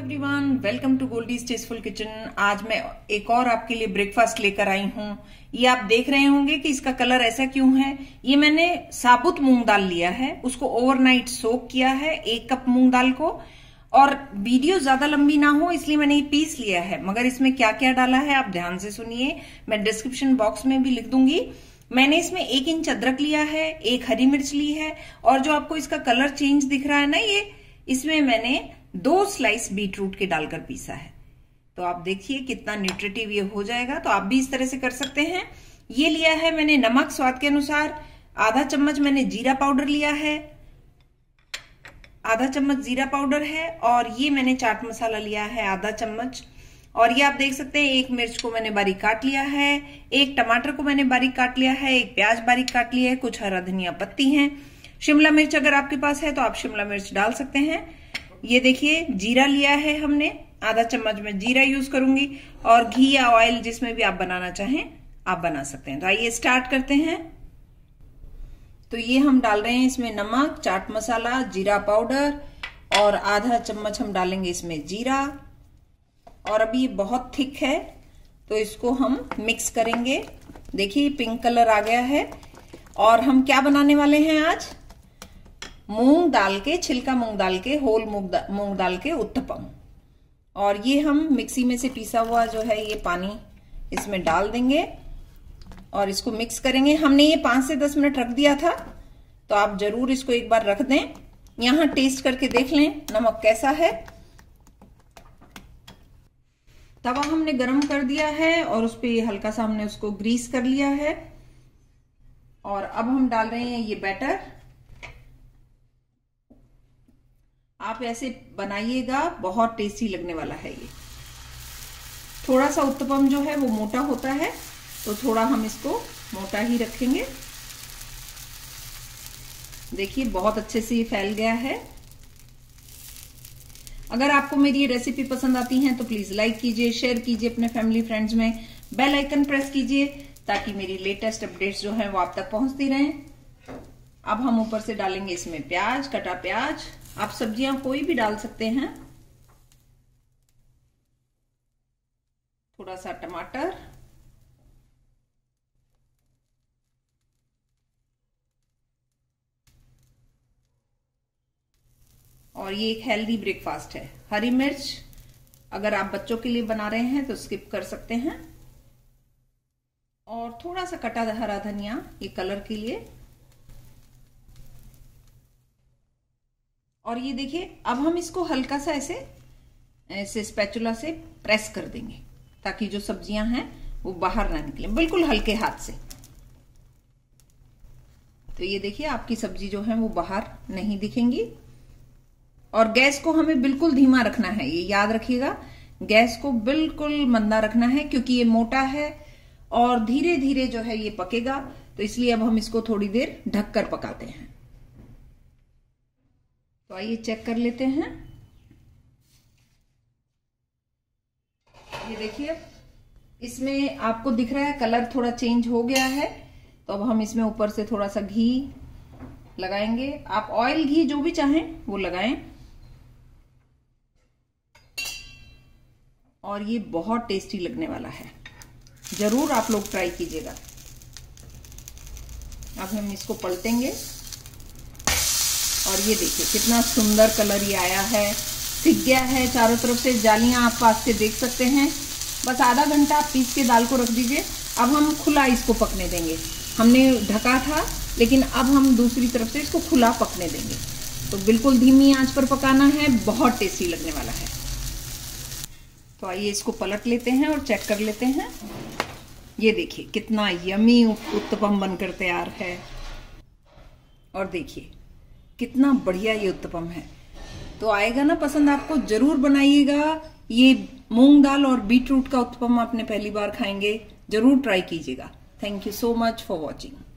Everyone, welcome to Goldie's tasteful kitchen. आज मैं एक और आपके लिए ब्रेकफास्ट लेकर आई हूँ। ये आप देख रहे होंगे कि इसका कलर ऐसा क्यों है। ये मैंने साबुत मूंग दाल लिया है, उसको ओवरनाइट सोक किया है 1 कप मूंग दाल को। और वीडियो ज्यादा लंबी ना हो इसलिए मैंने ये पीस लिया है, मगर इसमें क्या क्या डाला है आप ध्यान से सुनिए, मैं डिस्क्रिप्शन बॉक्स में भी लिख दूंगी। मैंने इसमें 1 इंच अदरक लिया है, 1 हरी मिर्च ली है, और जो आपको इसका कलर चेंज दिख रहा है ना, ये इसमें मैंने 2 स्लाइस बीट रूट के डालकर पीसा है। तो आप देखिए कितना न्यूट्रिटिव ये हो जाएगा। तो आप भी इस तरह से कर सकते हैं। ये लिया है मैंने नमक स्वाद के अनुसार, आधा चम्मच मैंने जीरा पाउडर लिया है, आधा चम्मच जीरा पाउडर है, और ये मैंने चाट मसाला लिया है आधा चम्मच। और ये आप देख सकते हैं 1 मिर्च को मैंने बारीक काट लिया है, 1 टमाटर को मैंने बारीक काट लिया है, 1 प्याज बारीक काट लिया है, कुछ हरा धनिया पत्ती है, शिमला मिर्च अगर आपके पास है तो आप शिमला मिर्च डाल सकते हैं। ये देखिए जीरा लिया है हमने, आधा चम्मच में जीरा यूज करूंगी, और घी या ऑयल जिसमें भी आप बनाना चाहें आप बना सकते हैं। तो आइए स्टार्ट करते हैं। तो ये हम डाल रहे हैं इसमें नमक, चाट मसाला, जीरा पाउडर, और आधा चम्मच हम डालेंगे इसमें जीरा। और अभी ये बहुत थिक है तो इसको हम मिक्स करेंगे। देखिए पिंक कलर आ गया है। और हम क्या बनाने वाले हैं आज, मूंग दाल के, छिलका मूंग दाल के, होल मूंग दाल के उत्तपम। और ये हम मिक्सी में से पीसा हुआ जो है ये पानी इसमें डाल देंगे और इसको मिक्स करेंगे। हमने ये 5 से 10 मिनट रख दिया था, तो आप जरूर इसको एक बार रख दें। यहां टेस्ट करके देख लें नमक कैसा है। तवा हमने गरम कर दिया है और उस पे हल्का सा हमने उसको ग्रीस कर लिया है। और अब हम डाल रहे हैं ये बैटर। आप ऐसे बनाइएगा, बहुत टेस्टी लगने वाला है ये। थोड़ा सा उत्तपम जो है वो मोटा होता है, तो थोड़ा हम इसको मोटा ही रखेंगे। देखिए बहुत अच्छे से ये फैल गया है। अगर आपको मेरी ये रेसिपी पसंद आती है तो प्लीज लाइक कीजिए, शेयर कीजिए अपने फैमिली फ्रेंड्स में, बेल आइकन प्रेस कीजिए ताकि मेरी लेटेस्ट अपडेट्स जो है वो आप तक पहुंचती रहें। अब हम ऊपर से डालेंगे इसमें प्याज, कटा प्याज। आप सब्जियां कोई भी डाल सकते हैं। थोड़ा सा टमाटर, और ये एक हेल्दी ब्रेकफास्ट है। हरी मिर्च अगर आप बच्चों के लिए बना रहे हैं तो स्किप कर सकते हैं, और थोड़ा सा कटा हरा धनिया ये कलर के लिए। और ये देखिए अब हम इसको हल्का सा ऐसे स्पैचुला से प्रेस कर देंगे ताकि जो सब्जियां हैं वो बाहर ना निकले, बिल्कुल हल्के हाथ से। तो ये देखिए आपकी सब्जी जो है वो बाहर नहीं दिखेंगी। और गैस को हमें बिल्कुल धीमा रखना है, ये याद रखिएगा, गैस को बिल्कुल मंदा रखना है क्योंकि ये मोटा है और धीरे धीरे जो है ये पकेगा। तो इसलिए अब हम इसको थोड़ी देर ढककर पकाते हैं। तो आइए चेक कर लेते हैं। ये देखिए इसमें आपको दिख रहा है कलर थोड़ा चेंज हो गया है। तो अब हम इसमें ऊपर से थोड़ा सा घी लगाएंगे। आप ऑयल घी जो भी चाहें वो लगाएं। और ये बहुत टेस्टी लगने वाला है, जरूर आप लोग ट्राई कीजिएगा। अब हम इसको पलटेंगे और ये देखिए कितना सुंदर कलर ये आया है, सिक गया है चारों तरफ से। जालियां आप पास से देख सकते हैं। बस आधा घंटा आप पीस के दाल को रख दीजिए। अब हम खुला इसको पकने देंगे। हमने ढका था लेकिन अब हम दूसरी तरफ से इसको खुला पकने देंगे। तो बिल्कुल धीमी आंच पर पकाना है, बहुत टेस्टी लगने वाला है। तो आइए इसको पलट लेते हैं और चेक कर लेते हैं। ये देखिए कितना यमी उत्तपम बनकर तैयार है। और देखिए कितना बढ़िया ये उत्तपम है। तो आएगा ना पसंद आपको, जरूर बनाइएगा। ये मूंग दाल और बीट रूट का उत्तपम आपने पहली बार खाएंगे, जरूर ट्राई कीजिएगा। Thank you so much for watching.